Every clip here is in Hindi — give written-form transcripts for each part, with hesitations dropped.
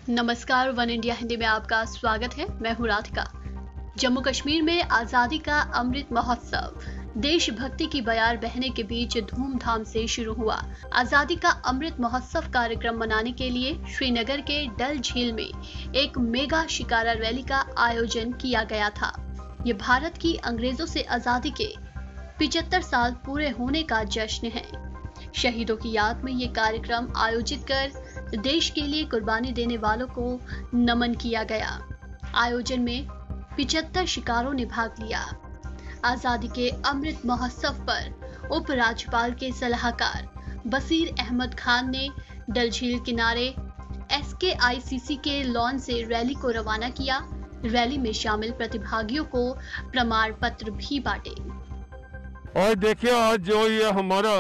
नमस्कार, वन इंडिया हिंदी में आपका स्वागत है। मैं हूं राधिका। जम्मू कश्मीर में आजादी का अमृत महोत्सव देशभक्ति की बयार बहने के बीच धूमधाम से शुरू हुआ। आजादी का अमृत महोत्सव कार्यक्रम मनाने के लिए श्रीनगर के डल झील में एक मेगा शिकारा रैली का आयोजन किया गया था। ये भारत की अंग्रेजों से आजादी के 75 साल पूरे होने का जश्न है। शहीदों की याद में ये कार्यक्रम आयोजित कर देश के लिए कुर्बानी देने वालों को नमन किया गया। आयोजन में 75 शिकारों ने भाग लिया। आजादी के अमृत महोत्सव पर उपराज्यपाल के सलाहकार बसीर अहमद खान ने डल झील किनारे SKICC के लॉन से रैली को रवाना किया। रैली में शामिल प्रतिभागियों को प्रमाण पत्र भी बांटे। और देखिए, आज जो ये हमारा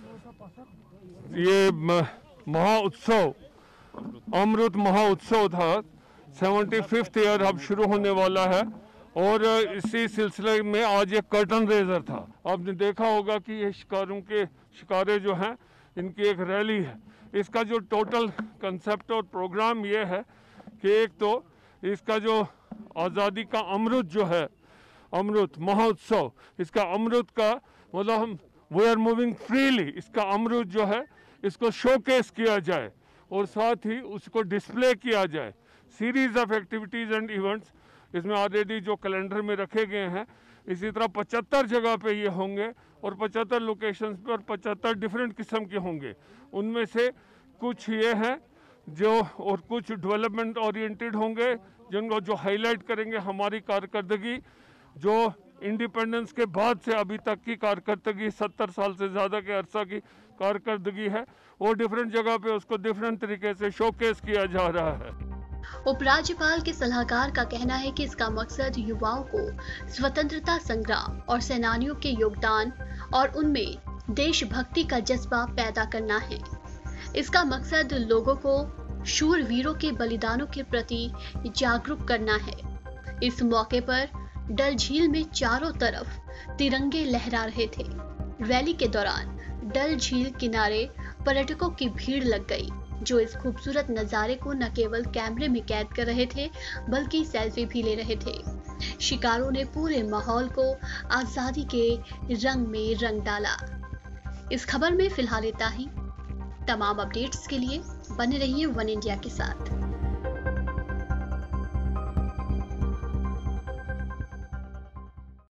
ये महोत्सव अमृत महोत्सव था, 75th ईयर अब शुरू होने वाला है और इसी सिलसिले में आज एक कर्टन रेजर था। आपने देखा होगा कि ये शिकारे जो हैं, इनकी एक रैली है। इसका जो टोटल कंसेप्ट और प्रोग्राम ये है कि एक तो इसका जो आज़ादी का अमृत जो है, अमृत महोत्सव, इसका अमृत का मतलब हम वी आर मूविंग फ्रीली, इसका अमृत जो है इसको शोकेस किया जाए और साथ ही उसको डिस्प्ले किया जाए। Series of activities and events इसमें ऑलरेडी जो कैलेंडर में रखे गए हैं, इसी तरह 75 जगह पे ये होंगे और 75 लोकेशंस पे और 75 डिफरेंट किस्म के होंगे। उनमें से कुछ ये हैं जो और कुछ डेवलपमेंट ओरिएंटेड होंगे, जिनको जो हाईलाइट करेंगे हमारी कारकर्दगी, जो इंडिपेंडेंस के बाद से अभी तक की कारकर्दगी, 70 साल से ज़्यादा के अरसा की कारकर्दगी है, वो डिफरेंट जगह पे उसको डिफरेंट तरीके से शोकेस किया जा रहा है। उपराज्यपाल के सलाहकार का कहना है कि इसका मकसद युवाओं को स्वतंत्रता संग्राम और सेनानियों के योगदान और उनमें देशभक्ति का जज्बा पैदा करना है। इसका मकसद लोगों को शूरवीरों के बलिदानों के प्रति जागरूक करना है। इस मौके पर डल झील में चारों तरफ तिरंगे लहरा रहे थे। रैली के दौरान डल झील किनारे पर्यटकों की भीड़ लग गई, जो इस खूबसूरत नजारे को न केवल कैमरे में कैद कर रहे थे बल्कि सेल्फी भी ले रहे थे। शिकारों ने पूरे माहौल को आजादी के रंग में रंग डाला। इस खबर में फिलहाल इतना ही। तमाम अपडेट्स के लिए बने रहिए वन इंडिया के साथ।